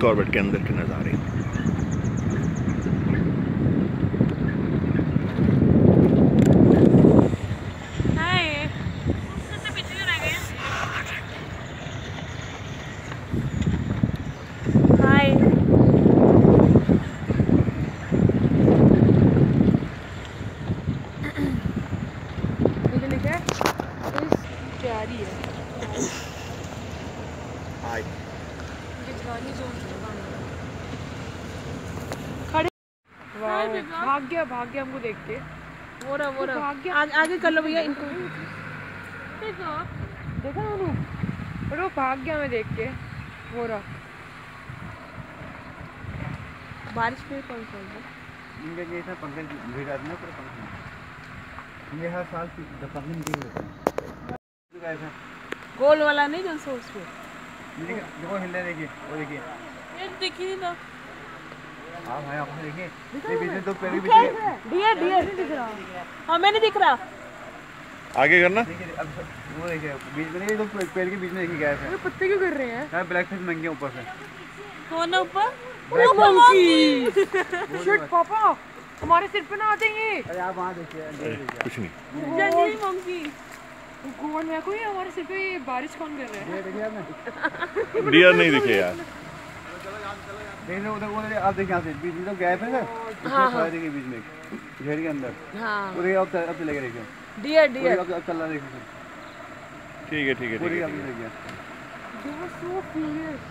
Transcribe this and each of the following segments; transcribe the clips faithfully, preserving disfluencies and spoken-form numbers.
Corbett के अंदर के नज़ारे। प्यारी है। हाय। खड़े भाग गया भाग गया हमको देख के। वो रहा वो रहा भाग गया। आ, आगे कर लो भैया इनको। देखा उन्होंने पर वो भाग गया मैं देख के। वो रहा बारिश में कौन सा है इनका जैसा पंखा भीड़ आदमी ना पूरा पंखा ये हर साल पंखा निकल होता है गोल वाला नहीं जो सो उसमें देखो हिल रहा देखिए वो देखिए ये देखिए ना हां भाई आप देखिए ये बीच में दो पेड़ के बीच में डियर डियर नहीं दिख रहा हमें नहीं दिख रहा आगे करना देखिए अब वो देखिए बीच में ये दो पेड़ के बीच में देखिए गैप है ये पत्ते क्यों कर रहे हैं हां ब्लैक फिश मंगे ऊपर से कौन है ऊपर वो मंकी शिट पापा हमारे सिर पे ना आते हैं ये। अरे आप वहां देखिए कुछ नहीं जंगली मंकी कौन है कोई हमारे सिर पे बारिश कौन कर रहा है। ये देखिए आपने डियर नहीं दिखे यार देख लो उधर उधर आप देखिए यहां से बीच में तो गैप है ना हां हां देखिए बीच में घेर के अंदर हां वो देखिए अब अब चले गए देखिए डियर डियर अब चल रहा देखिए ठीक है ठीक है पूरी ठीक अब है देखिए यू आर सो फ्यूरियस।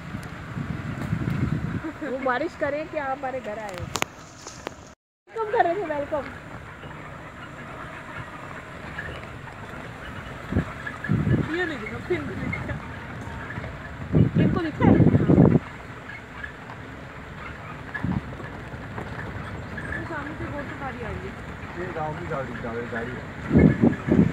वो बारिश करें कि आप हमारे घर आए वेलकम कर रहे थे वेलकम ये नहीं दिखा पिन को दिखा इनको दिखा है सामने से बहुत गाड़ी आ रही है ये गांव की गाड़ी गाड़ी गाड़ी है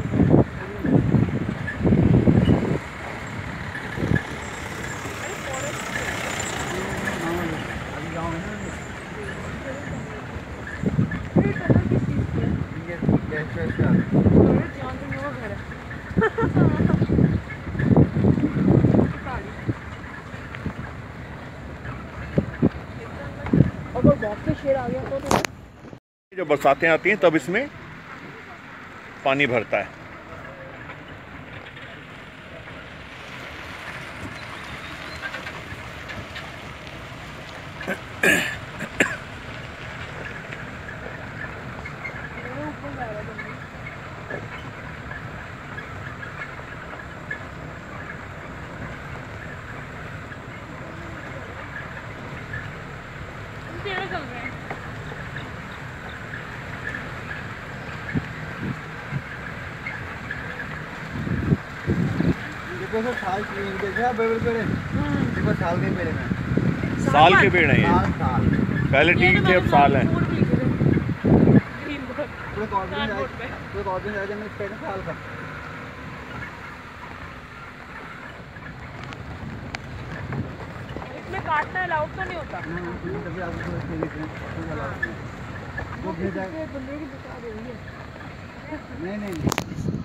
जब बरसातें आती हैं तब इसमें पानी भरता है। देखो सर साल के देखा बड़े बड़े देखो साल के पेड़ में साल के पेड़ हैं ये साल साल पहले ठीक थे अब साल हैं पूरे कॉर्डन पूरे कॉर्डन एरिया में पेड़ साल का इसमें काटना अलाउड तो नहीं होता तभी आपको वो भेजा नहीं नहीं